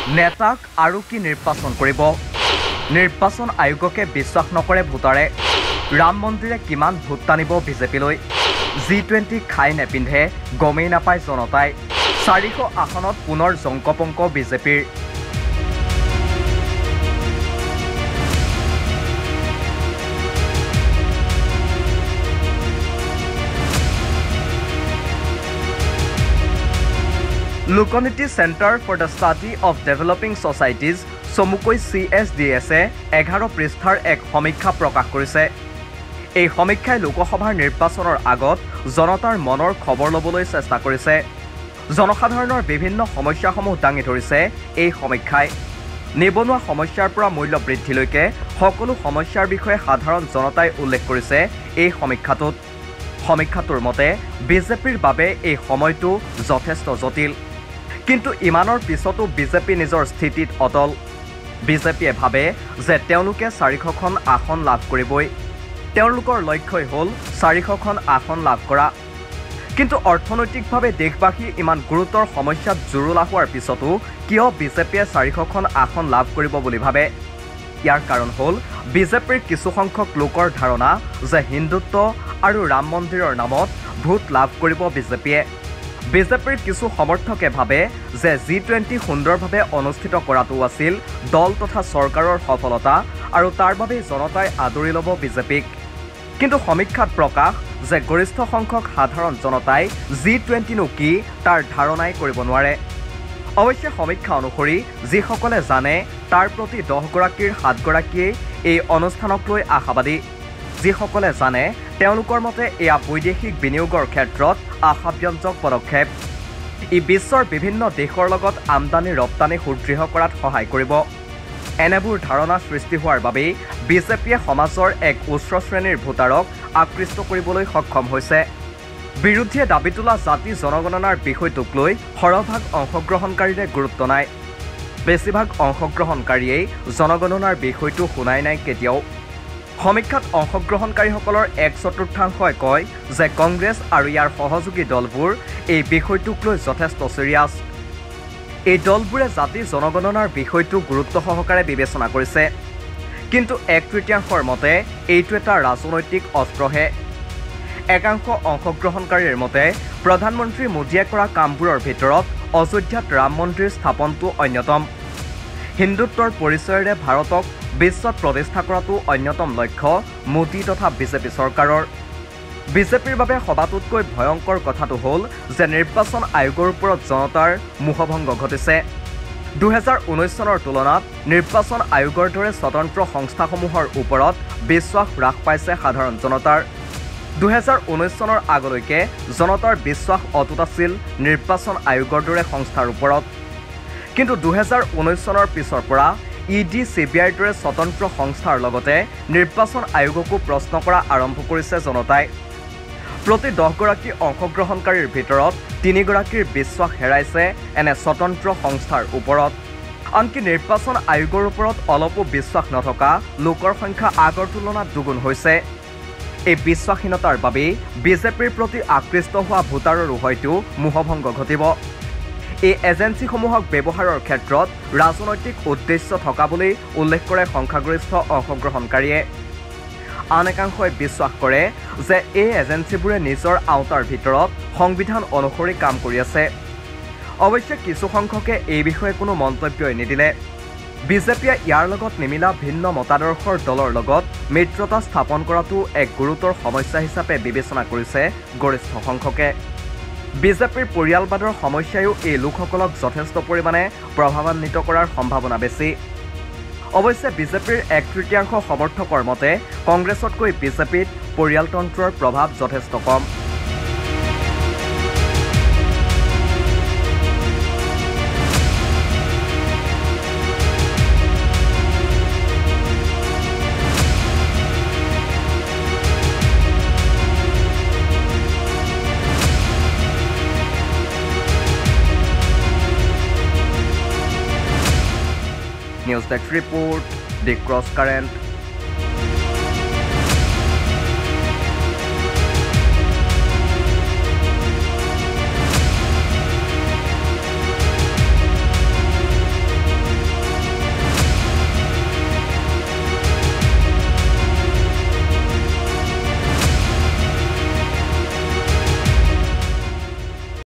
নেতাক আৰু কি নিৰ্বাচন কৰিব নিৰ্বাচন আয়োগকে বিশ্বাস নকৰে ভোটাৰে ৰাম মন্দিৰে কিমান ভোট টানিব বিজেপিলৈ G20 খাই নেপিন্ধে গমেই নাপায় জনতাই 400 আসনত পুনৰ জংকপংক বিজেপিৰ Lokniti centre for the study of developing societies চমুকৈ CSDS-এ 11 পৃষ্ঠাৰ এক সমীক্ষা প্ৰকাশ কৰিছে এই সমীক্ষাই লোকসভাৰ নিৰ্বাচনৰ আগত জনতাৰ মনৰ খবৰ ল'বলৈ চেষ্টা কৰিছে জনসাধাৰণৰ বিভিন্ন সমস্যাসমূহ দাঙি ধৰিছে এই সমীক্ষাই নিবনুৱা সমস্যাৰ পৰা মূল্য বৃদ্ধিলৈকে সকলো সমস্যাৰ বিষয়ে সাধাৰণ জনতাই উল্লেখ কৰিছে এই সমীক্ষাটোৰ মতে বিজেপিৰ বাবে এই সময়টো যথেষ্ট জটিল কিন্তু ইমানৰ পিছতো বিজেপি নিজৰ স্থিতিত অটল বিজেপিয়ে ভাবে যে তেওঁলোকে 400খন আসন লাভ কৰিবই তেওঁলোকৰ লক্ষ্যই হ'ল 400খন আসন লাভ কৰা কিন্তু অৰ্থনৈতিকভাৱে দেশবাসী ইমান গুৰুতৰ সমস্যাত জুৰুলা হোৱাৰ পিছতো কিয় বিজেপিয়ে 400খন আসন লাভ কৰিব বুলি ভাবে ইয়াৰ কাৰণ হ'ল বিজেপিৰ কিছু সংখ্যক লোকৰ ধাৰণা যে হিন্দুত্ব আৰু ৰাম মন্দিৰৰ নামত ভোট লাভ কৰিব বিজেপিৰ কিছু সমৰ্থকে ভাবে যে G20 সুন্দৰভাৱে অনুষ্ঠিত কৰাটো আছিল দল তথা চৰকাৰৰ সফলতা আৰু তাৰ বাবে জনতাই আদৰি ল'ব বিজেপিক কিন্তু সমীক্ষাত প্ৰকাশ যে গৰিষ্ঠ সংখ্যক সাধাৰণ জনতাই G20 নো কি তাৰ ধাৰণাই কৰিব নোৱাৰে অৱশ্যে সমীক্ষা অনুসৰি যিসকলে জানে তাৰ প্ৰতি 10 গৰাকীৰ 7 গৰাকীয়ে এই অনুষ্ঠানক লৈ আশাবাদী যিসকলে জানে তেওঁলোকৰ মতে এয়া বৈদেশিক বিনিয়োগৰ ক্ষেত্ৰত আশাব্যঞ্জক পদক্ষেপ ই বিশ্বৰ বিভিন্ন দেশৰ লগত আমদানি ৰপ্তানি সুদৃঢ় কৰাত সহায় কৰিব এনেবোৰ ধাৰণা সৃষ্টি হোৱাৰ বাবে বিজেপিয়ে সমাজৰ এক উচ্চ শ্ৰেণীৰ ভোটাৰক আকৃষ্ট কৰিবলৈ সক্ষম হৈছে বিৰোধীয়ে দাবী তোলা জাতি জনগণনাৰ বিষয়টোক লৈ সৰহভাগ অংশগ্ৰহণকাৰীৰে গুৰুত্ব নাই বেছিভাগ অংশগ্ৰহণকাৰীয়ে জনগণনাৰ বিষয়টো শুনাই নাই কেতিয়াও সমীক্ষাত অংশগ্ৰহণকাৰীসকলৰ 1/4 কয় যে কংগ্ৰেছ আৰু ইয়াৰ সহযোগী দলবোৰ এই বিষয়টোক লৈ যথেষ্ট চিৰিয়াছ এই দলবোৰে জাতি জনগণনাৰ বিষয়টো গুৰুত্ব সহকাৰে বিবেচনা কৰিছে কিন্তু 1/3 মতে এইটো এটা ৰাজনৈতিক অস্ত্ৰহে একাংশ অংশগ্ৰহণকাৰীৰ মতে প্ৰধানমন্ত্ৰী মোদীয়ে কৰা কামবোৰৰ ভিতৰত অযোধ্যাত ৰাম মন্দিৰ স্থাপনটো অন্যতম হিন্দুত্বৰ পৰিচয়েৰে ভাৰতক বিশ্বত প্ৰতিষ্ঠা কৰাটো অন্যতম লক্ষ্য মোদী তথা বিজেপি চৰকাৰৰ বিজেপিৰ বাবে সবাতোতকৈ ভয়ংকৰ কথাটো হ'ল যে নিৰ্বাচন আয়োগৰ ওপৰত জনতাৰ মোহভংগ ঘটিছে 2019 চনৰ তুলনাত নিৰ্বাচন আয়োগৰ দৰে স্বতন্ত্ৰ সংস্থাসমূহৰ ওপৰত বিশ্বাস হ্ৰাস পাইছে সাধাৰণ জনতাৰ 2019 চনৰ আগলৈকে জনতাৰ বিশ্বাস অটুট আছিল নিৰ্বাচন আয়োগৰ দৰে সংস্থাৰ ওপৰত কিন্তু 2019 চনৰ পিছৰ পৰা ED CBIৰ দৰে স্বতন্ত্ৰ সংস্থাৰ লগতে নিৰ্বাচন আয়োগকো প্ৰশ্ন কৰা আৰম্ভ কৰিছে জনতাই প্ৰতি 10 গৰাকী অংশগ্ৰহণকাৰীৰ ভিতৰত 3 গৰাকীৰ বিশ্বাস হেৰাইছে এনে স্বতন্ত্ৰ সংস্থাৰ ওপৰত আনকি নিৰ্বাচন আয়োগৰ ওপৰত অলপো বিশ্বাস নথকা লোকৰ সংখ্যা আগৰ তুলনাত দুগুণ হৈছে এই বিশ্বাসহীনতাৰ বাবে বিজেপিৰ প্ৰতি আকৃষ্ট হোৱা ভোটাৰৰো হয়তো মোহভংগ ঘটিব এই এজেন্সিসমূহক ব্যৱহাৰৰ ক্ষেত্ৰত ৰাজনৈতিক উদ্দেশ্য থকা বুলি উল্লেখ কৰে সংখ্যাগৰিষ্ঠ অংশগ্ৰহণকাৰীয়ে আন একাংশই বিশ্বাস কৰে যে এই এজেন্সিবোৰে নিজৰ আওতাৰ ভিতৰত সংবিধান অনুসৰি কাম কৰি আছে অৱশ্যে কিছু সংখ্যকে এই বিষয়ে কোনো মন্তব্যই নিদিলে বিজেপিয়ে ইয়াৰ লগত নিমিলা ভিন্ন মতাদৰ্শৰ দলৰ লগত মিত্ৰতা স্থাপন কৰাটো এক গুৰুতৰ সমস্যা হিচাপে বিবেচনা কৰিছে গৰিষ্ঠ সংখ্যকে বিজেপিৰ পৰিয়ালবাদৰ সমস্যায়ো এই লোকসকলক যথেষ্ট পৰিমাণে প্ৰভাৱান্বিত কৰাৰ সম্ভাৱনা বেছি অৱশ্যে বিজেপিৰ 1/3 সমৰ্থকৰ মতে কংগ্ৰেছতকৈ বিজেপিত পৰিয়ালতন্ত্ৰৰ প্ৰভাৱ যথেষ্ট কম News Desk Report, The Crosscurrent.